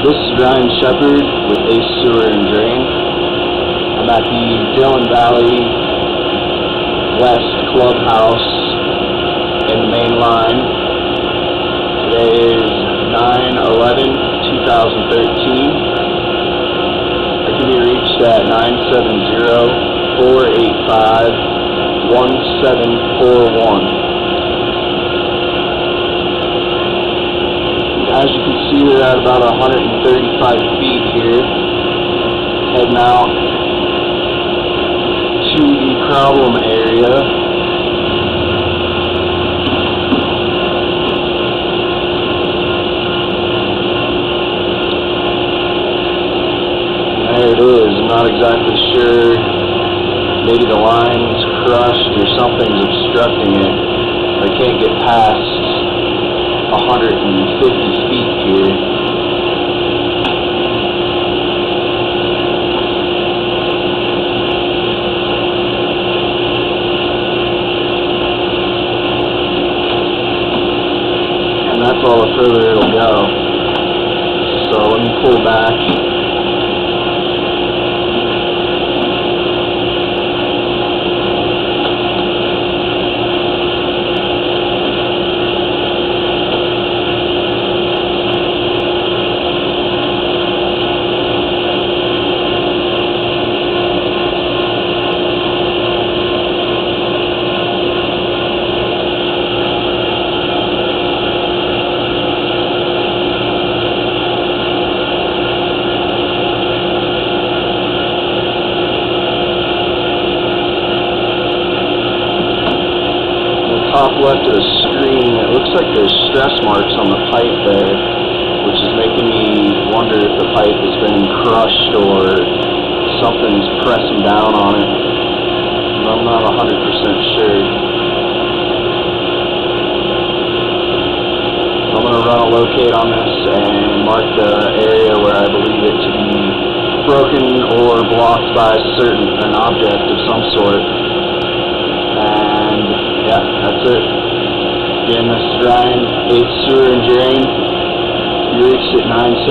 This is Ryan Shepard with Ace Sewer and Drain. I'm at the Dillon Valley West Clubhouse in the main line. Today is 9/11/2013. I can be reached at 970-485-1741. As you can see, we're at about 135 feet here, heading out to the problem area. There it is. I'm not exactly sure. Maybe the line's crushed or something's obstructing it. I can't get past 150 feet here. And that's all the further it'll go. So let me pull back. Top left of the screen, it looks like there's stress marks on the pipe there, which is making me wonder if the pipe has been crushed or something's pressing down on it. I'm not 100% sure. I'm going to run a locate on this and mark the area where I believe it to be broken or blocked by an object of some sort. Yeah, that's it. Again, this is Ryan, Ace Sewer and Drain. You reached at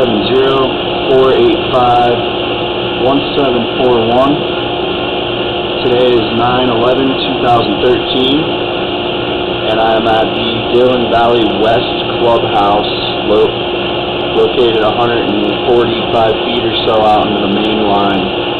970-485-1741. Today is 9/11/2013, and I am at the Dillon Valley West Clubhouse, located 145 feet or so out into the main line.